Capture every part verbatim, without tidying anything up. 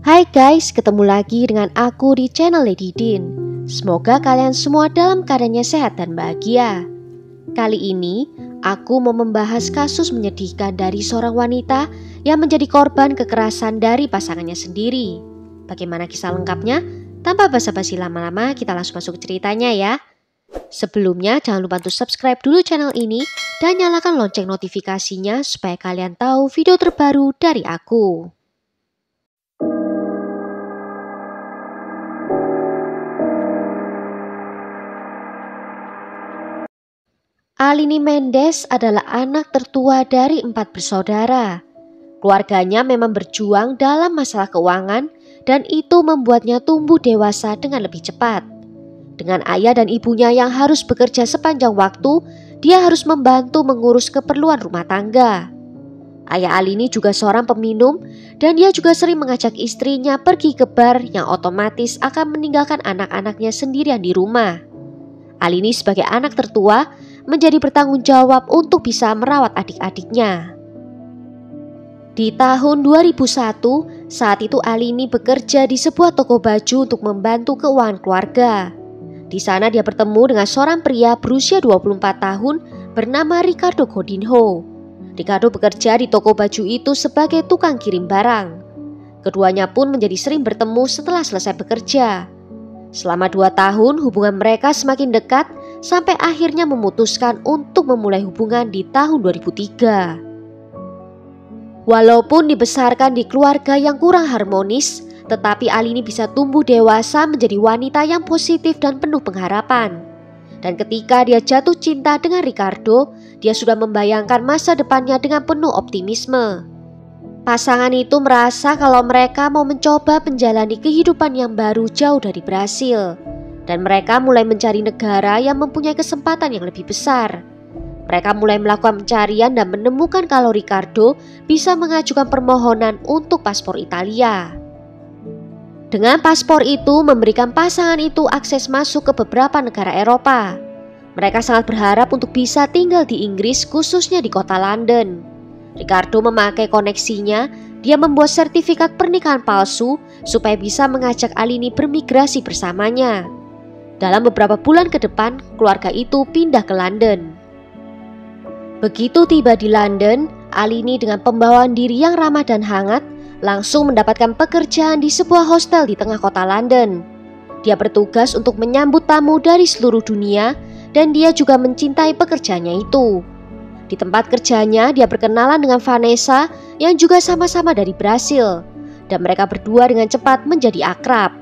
Hai guys, ketemu lagi dengan aku di channel Lady Din. Semoga kalian semua dalam keadaannya sehat dan bahagia. Kali ini, aku mau membahas kasus menyedihkan dari seorang wanita yang menjadi korban kekerasan dari pasangannya sendiri. Bagaimana kisah lengkapnya? Tanpa basa-basi lama-lama, kita langsung masuk ke ceritanya ya. Sebelumnya, jangan lupa untuk subscribe dulu channel ini dan nyalakan lonceng notifikasinya supaya kalian tahu video terbaru dari aku. Alini Mendes adalah anak tertua dari empat bersaudara. Keluarganya memang berjuang dalam masalah keuangan dan itu membuatnya tumbuh dewasa dengan lebih cepat. Dengan ayah dan ibunya yang harus bekerja sepanjang waktu, dia harus membantu mengurus keperluan rumah tangga. Ayah Alini juga seorang peminum dan dia juga sering mengajak istrinya pergi ke bar yang otomatis akan meninggalkan anak-anaknya sendirian di rumah. Alini sebagai anak tertua menjadi bertanggung jawab untuk bisa merawat adik-adiknya. Di tahun dua ribu satu, saat itu Alini bekerja di sebuah toko baju untuk membantu keuangan keluarga. Di sana dia bertemu dengan seorang pria berusia dua puluh empat tahun bernama Ricardo Godinho. Ricardo bekerja di toko baju itu sebagai tukang kirim barang. Keduanya pun menjadi sering bertemu setelah selesai bekerja. Selama dua tahun hubungan mereka semakin dekat sampai akhirnya memutuskan untuk memulai hubungan di tahun dua ribu tiga. Walaupun dibesarkan di keluarga yang kurang harmonis, tetapi Alini bisa tumbuh dewasa menjadi wanita yang positif dan penuh pengharapan. Dan ketika dia jatuh cinta dengan Ricardo, dia sudah membayangkan masa depannya dengan penuh optimisme. Pasangan itu merasa kalau mereka mau mencoba menjalani kehidupan yang baru jauh dari Brasil. Dan mereka mulai mencari negara yang mempunyai kesempatan yang lebih besar. Mereka mulai melakukan pencarian dan menemukan kalau Ricardo bisa mengajukan permohonan untuk paspor Italia. Dengan paspor itu memberikan pasangan itu akses masuk ke beberapa negara Eropa. Mereka sangat berharap untuk bisa tinggal di Inggris, khususnya di kota London. Ricardo memakai koneksinya, dia membuat sertifikat pernikahan palsu supaya bisa mengajak Alini bermigrasi bersamanya. Dalam beberapa bulan ke depan, keluarga itu pindah ke London. Begitu tiba di London, Alini dengan pembawaan diri yang ramah dan hangat langsung mendapatkan pekerjaan di sebuah hostel di tengah kota London. Dia bertugas untuk menyambut tamu dari seluruh dunia dan dia juga mencintai pekerjaannya itu. Di tempat kerjanya, dia berkenalan dengan Vanessa yang juga sama-sama dari Brasil dan mereka berdua dengan cepat menjadi akrab.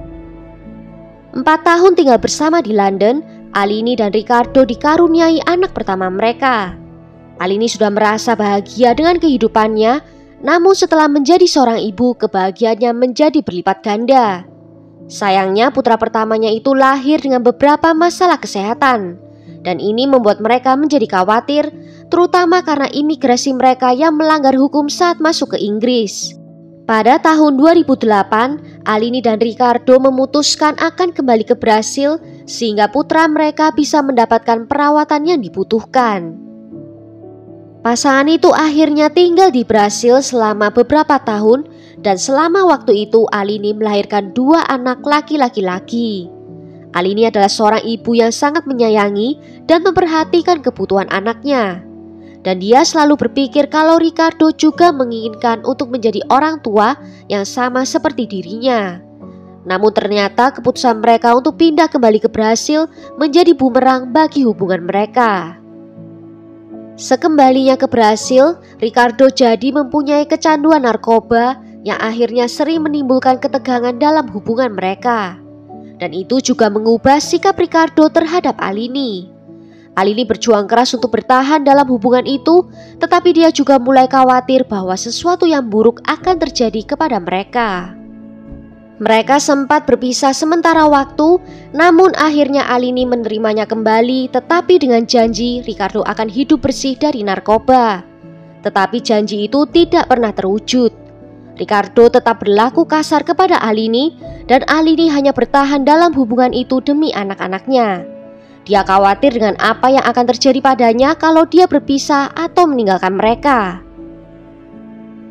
Empat tahun tinggal bersama di London, Alini dan Ricardo dikaruniai anak pertama mereka. Alini sudah merasa bahagia dengan kehidupannya, namun setelah menjadi seorang ibu, kebahagiaannya menjadi berlipat ganda. Sayangnya putra pertamanya itu lahir dengan beberapa masalah kesehatan, dan ini membuat mereka menjadi khawatir, terutama karena imigrasi mereka yang melanggar hukum saat masuk ke Inggris. Pada tahun dua ribu delapan, Alini dan Ricardo memutuskan akan kembali ke Brasil sehingga putra mereka bisa mendapatkan perawatan yang dibutuhkan. Pasangan itu akhirnya tinggal di Brasil selama beberapa tahun dan selama waktu itu Alini melahirkan dua anak laki-laki. Alini adalah seorang ibu yang sangat menyayangi dan memperhatikan kebutuhan anaknya. Dan dia selalu berpikir kalau Ricardo juga menginginkan untuk menjadi orang tua yang sama seperti dirinya. Namun ternyata keputusan mereka untuk pindah kembali ke Brasil menjadi bumerang bagi hubungan mereka. Sekembalinya ke Brasil, Ricardo jadi mempunyai kecanduan narkoba yang akhirnya sering menimbulkan ketegangan dalam hubungan mereka. Dan itu juga mengubah sikap Ricardo terhadap Alini. Alini berjuang keras untuk bertahan dalam hubungan itu, tetapi dia juga mulai khawatir bahwa sesuatu yang buruk akan terjadi kepada mereka. Mereka sempat berpisah sementara waktu, namun akhirnya Alini menerimanya kembali, tetapi dengan janji Ricardo akan hidup bersih dari narkoba. Tetapi janji itu tidak pernah terwujud. Ricardo tetap berlaku kasar kepada Alini dan Alini hanya bertahan dalam hubungan itu demi anak-anaknya. Dia khawatir dengan apa yang akan terjadi padanya kalau dia berpisah atau meninggalkan mereka.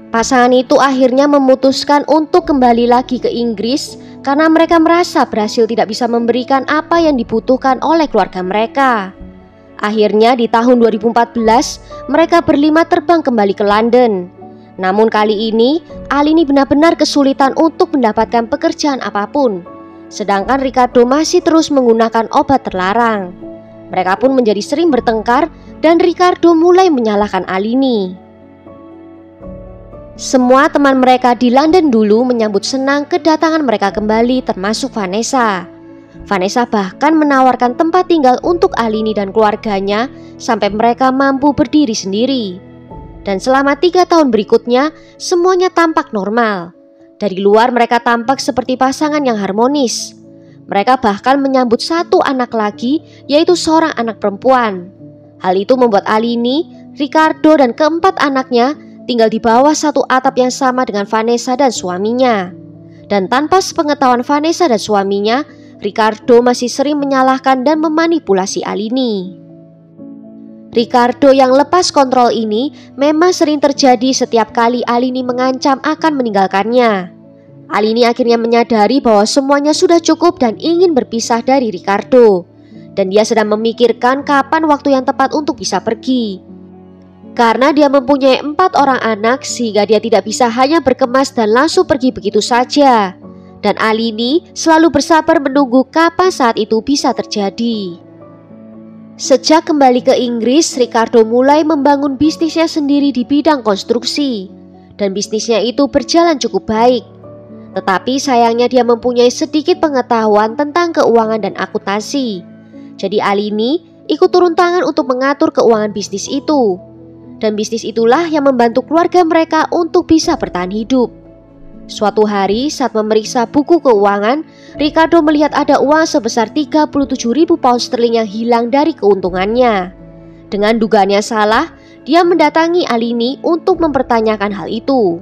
Pasangan itu akhirnya memutuskan untuk kembali lagi ke Inggris karena mereka merasa berhasil tidak bisa memberikan apa yang dibutuhkan oleh keluarga mereka. Akhirnya di tahun dua ribu empat belas mereka berlima terbang kembali ke London. Namun kali ini Alini benar-benar kesulitan untuk mendapatkan pekerjaan apapun, sedangkan Ricardo masih terus menggunakan obat terlarang. Mereka pun menjadi sering bertengkar dan Ricardo mulai menyalahkan Alini. Semua teman mereka di London dulu menyambut senang kedatangan mereka kembali, termasuk Vanessa. Vanessa bahkan menawarkan tempat tinggal untuk Alini dan keluarganya sampai mereka mampu berdiri sendiri. Dan selama tiga tahun berikutnya semuanya tampak normal. Dari luar mereka tampak seperti pasangan yang harmonis. Mereka bahkan menyambut satu anak lagi, yaitu seorang anak perempuan. Hal itu membuat Alini, Ricardo dan keempat anaknya tinggal di bawah satu atap yang sama dengan Vanessa dan suaminya. Dan tanpa sepengetahuan Vanessa dan suaminya, Ricardo masih sering menyalahkan dan memanipulasi Alini. Ricardo yang lepas kontrol ini memang sering terjadi setiap kali Alini mengancam akan meninggalkannya. Alini akhirnya menyadari bahwa semuanya sudah cukup dan ingin berpisah dari Ricardo. Dan dia sedang memikirkan kapan waktu yang tepat untuk bisa pergi. Karena dia mempunyai empat orang anak sehingga dia tidak bisa hanya berkemas dan langsung pergi begitu saja. Dan Alini selalu bersabar menunggu kapan saat itu bisa terjadi. Sejak kembali ke Inggris, Ricardo mulai membangun bisnisnya sendiri di bidang konstruksi. Dan bisnisnya itu berjalan cukup baik. Tetapi sayangnya dia mempunyai sedikit pengetahuan tentang keuangan dan akuntansi. Jadi Alini ikut turun tangan untuk mengatur keuangan bisnis itu. Dan bisnis itulah yang membantu keluarga mereka untuk bisa bertahan hidup. Suatu hari saat memeriksa buku keuangan, Ricardo melihat ada uang sebesar tiga puluh tujuh ribu pound sterling yang hilang dari keuntungannya. Dengan dugaannya salah, dia mendatangi Alini untuk mempertanyakan hal itu.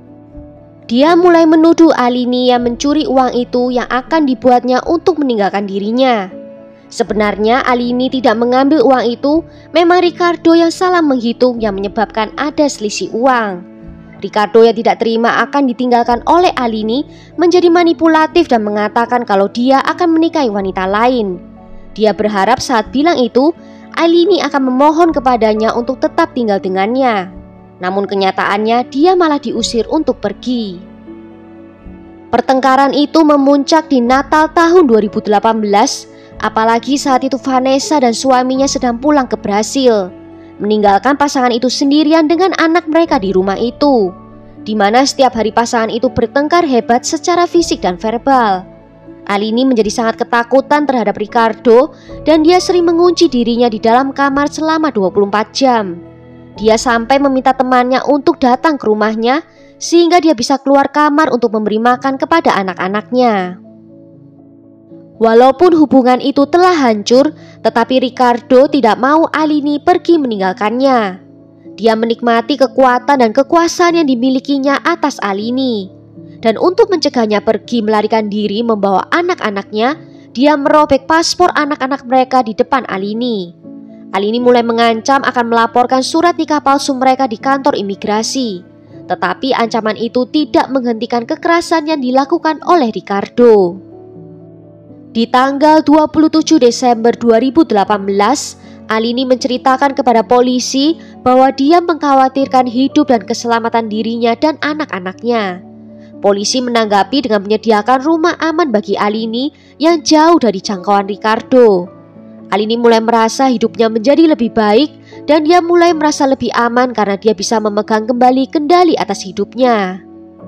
Dia mulai menuduh Alini yang mencuri uang itu yang akan dibuatnya untuk meninggalkan dirinya. Sebenarnya Alini tidak mengambil uang itu, memang Ricardo yang salah menghitung yang menyebabkan ada selisih uang. Ricardo yang tidak terima akan ditinggalkan oleh Alini menjadi manipulatif dan mengatakan kalau dia akan menikahi wanita lain. Dia berharap saat bilang itu, Alini akan memohon kepadanya untuk tetap tinggal dengannya. Namun kenyataannya dia malah diusir untuk pergi. Pertengkaran itu memuncak di Natal tahun dua ribu delapan belas. Apalagi saat itu Vanessa dan suaminya sedang pulang ke Brasil, meninggalkan pasangan itu sendirian dengan anak mereka di rumah itu, di mana setiap hari pasangan itu bertengkar hebat secara fisik dan verbal. Alini menjadi sangat ketakutan terhadap Ricardo dan dia sering mengunci dirinya di dalam kamar selama dua puluh empat jam. Dia sampai meminta temannya untuk datang ke rumahnya sehingga dia bisa keluar kamar untuk memberi makan kepada anak-anaknya. Walaupun hubungan itu telah hancur, tetapi Ricardo tidak mau Alini pergi meninggalkannya. Dia menikmati kekuatan dan kekuasaan yang dimilikinya atas Alini. Dan untuk mencegahnya pergi melarikan diri membawa anak-anaknya, dia merobek paspor anak-anak mereka di depan Alini. Alini mulai mengancam akan melaporkan surat nikah palsu mereka di kantor imigrasi. Tetapi ancaman itu tidak menghentikan kekerasan yang dilakukan oleh Ricardo. Di tanggal dua puluh tujuh Desember dua ribu delapan belas, Alini menceritakan kepada polisi bahwa dia mengkhawatirkan hidup dan keselamatan dirinya dan anak-anaknya. Polisi menanggapi dengan menyediakan rumah aman bagi Alini yang jauh dari jangkauan Ricardo. Alini mulai merasa hidupnya menjadi lebih baik dan dia mulai merasa lebih aman karena dia bisa memegang kembali kendali atas hidupnya.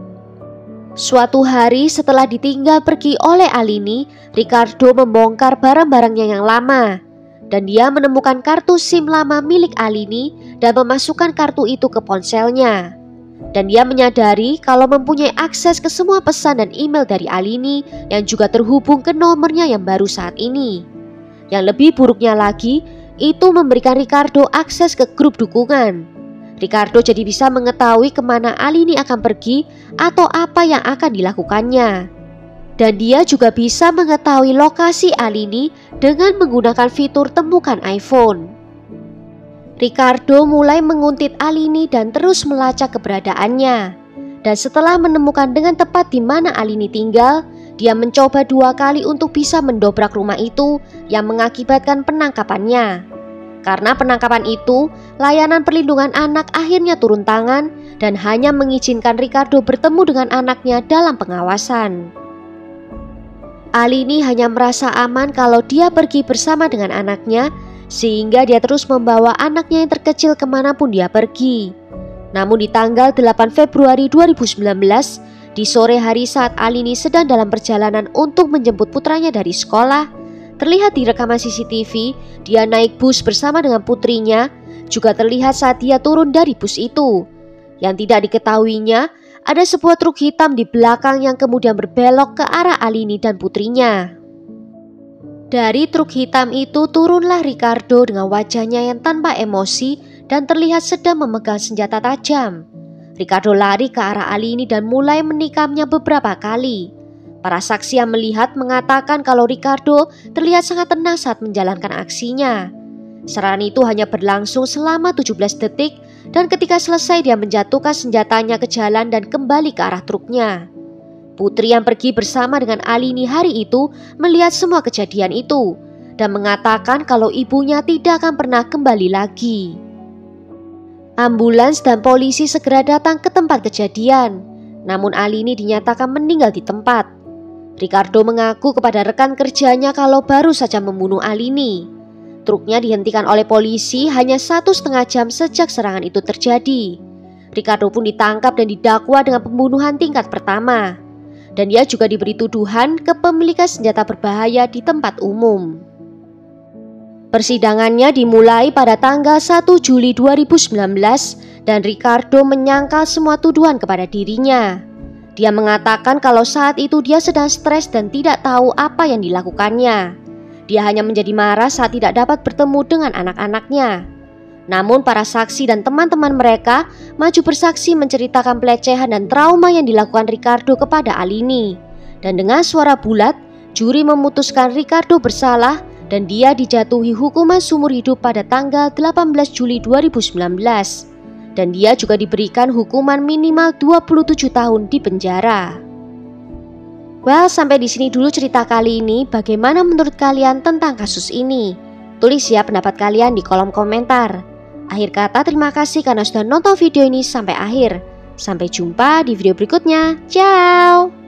Suatu hari setelah ditinggal pergi oleh Alini, Ricardo membongkar barang-barangnya yang lama. Dan dia menemukan kartu SIM lama milik Alini dan memasukkan kartu itu ke ponselnya. Dan dia menyadari kalau mempunyai akses ke semua pesan dan email dari Alini yang juga terhubung ke nomornya yang baru saat ini. Yang lebih buruknya lagi, itu memberikan Ricardo akses ke grup dukungan. Ricardo jadi bisa mengetahui kemana Alini akan pergi atau apa yang akan dilakukannya. Dan dia juga bisa mengetahui lokasi Alini dengan menggunakan fitur temukan iPhone. Ricardo mulai menguntit Alini dan terus melacak keberadaannya. Dan setelah menemukan dengan tepat di mana Alini tinggal, dia mencoba dua kali untuk bisa mendobrak rumah itu yang mengakibatkan penangkapannya. Karena penangkapan itu, layanan perlindungan anak akhirnya turun tangan dan hanya mengizinkan Ricardo bertemu dengan anaknya dalam pengawasan. Alini hanya merasa aman kalau dia pergi bersama dengan anaknya, sehingga dia terus membawa anaknya yang terkecil kemanapun dia pergi. Namun di tanggal delapan Februari dua ribu sembilan belas, di sore hari saat Alini sedang dalam perjalanan untuk menjemput putranya dari sekolah, terlihat di rekaman C C T V dia naik bus bersama dengan putrinya. Juga terlihat saat dia turun dari bus itu. Yang tidak diketahuinya, ada sebuah truk hitam di belakang yang kemudian berbelok ke arah Alini dan putrinya. Dari truk hitam itu turunlah Ricardo dengan wajahnya yang tanpa emosi dan terlihat sedang memegang senjata tajam. Ricardo lari ke arah Alini dan mulai menikamnya beberapa kali. Para saksi yang melihat mengatakan kalau Ricardo terlihat sangat tenang saat menjalankan aksinya. Serangan itu hanya berlangsung selama tujuh belas detik dan ketika selesai dia menjatuhkan senjatanya ke jalan dan kembali ke arah truknya. Putri yang pergi bersama dengan Alini hari itu melihat semua kejadian itu dan mengatakan kalau ibunya tidak akan pernah kembali lagi. Ambulans dan polisi segera datang ke tempat kejadian, namun Alini dinyatakan meninggal di tempat. Ricardo mengaku kepada rekan kerjanya kalau baru saja membunuh Alini. Truknya dihentikan oleh polisi hanya satu setengah jam sejak serangan itu terjadi. Ricardo pun ditangkap dan didakwa dengan pembunuhan tingkat pertama. Dan dia juga diberi tuduhan kepemilikan senjata berbahaya di tempat umum. Persidangannya dimulai pada tanggal satu Juli dua ribu sembilan belas dan Ricardo menyangkal semua tuduhan kepada dirinya. Dia mengatakan kalau saat itu dia sedang stres dan tidak tahu apa yang dilakukannya. Dia hanya menjadi marah saat tidak dapat bertemu dengan anak-anaknya. Namun para saksi dan teman-teman mereka maju bersaksi menceritakan pelecehan dan trauma yang dilakukan Ricardo kepada Alini. Dan dengan suara bulat, juri memutuskan Ricardo bersalah dan dia dijatuhi hukuman seumur hidup pada tanggal delapan belas Juli dua ribu sembilan belas. Dan dia juga diberikan hukuman minimal dua puluh tujuh tahun di penjara. Well, sampai di sini dulu cerita kali ini. Bagaimana menurut kalian tentang kasus ini? Tulis ya pendapat kalian di kolom komentar. Akhir kata, terima kasih karena sudah nonton video ini sampai akhir. Sampai jumpa di video berikutnya. Ciao!